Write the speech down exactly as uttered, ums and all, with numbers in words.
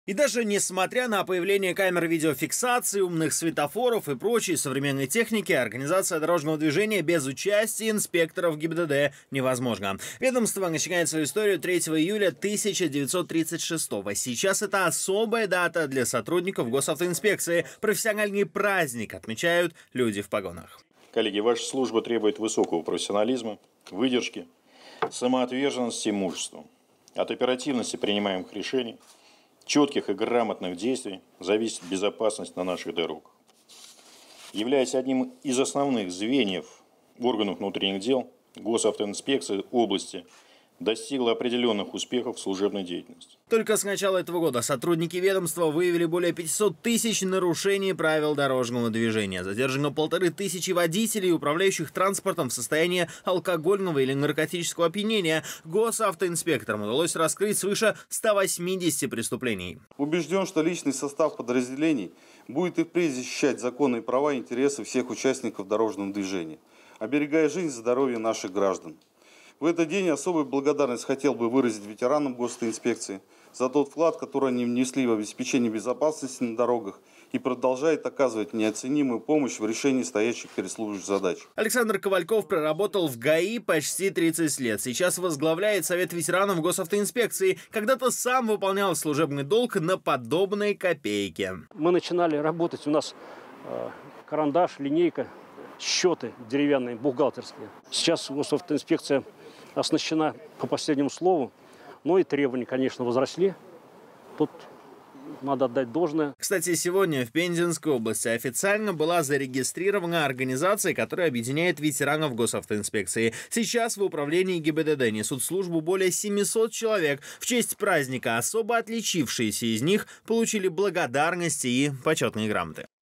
И даже несмотря на появление камер видеофиксации, умных светофоров и прочей современной техники, организация дорожного движения без участия инспекторов ГИБДД невозможна. Ведомство начинает свою историю третьего июля тысяча девятьсот тридцать шестого. Сейчас это особая дата для сотрудников госавтоинспекции. Профессиональный праздник отмечают люди в погонах. Коллеги, ваша служба требует высокого профессионализма, выдержки, самоотверженности и мужества. От оперативности принимаемых решений, четких и грамотных действий зависит безопасность на наших дорогах. Являясь одним из основных звеньев органов внутренних дел, госавтоинспекция области достигла определенных успехов в служебной деятельности. Только с начала этого года сотрудники ведомства выявили более пятисот тысяч нарушений правил дорожного движения. Задержано полторы тысячи водителей, управляющих транспортом в состоянии алкогольного или наркотического опьянения. Госавтоинспекторам удалось раскрыть свыше ста восьмидесяти преступлений. Убежден, что личный состав подразделений будет и впредь защищать законы и права и интересы всех участников дорожного движения, оберегая жизнь и здоровье наших граждан. В этот день особую благодарность хотел бы выразить ветеранам госавтоинспекции за тот вклад, который они внесли в обеспечение безопасности на дорогах и продолжает оказывать неоценимую помощь в решении стоящих перед службой задач. Александр Ковальков проработал в ГАИ почти тридцать лет. Сейчас возглавляет Совет ветеранов госавтоинспекции. Когда-то сам выполнял служебный долг на подобные копейки. Мы начинали работать, у нас э, карандаш, линейка, счеты деревянные, бухгалтерские. Сейчас госавтоинспекция оснащена по последнему слову, но и требования, конечно, возросли. Тут надо отдать должное. Кстати, сегодня в Пензенской области официально была зарегистрирована организация, которая объединяет ветеранов госавтоинспекции. Сейчас в управлении ГИБДД несут службу более семисот человек. В честь праздника особо отличившиеся из них получили благодарности и почетные грамоты.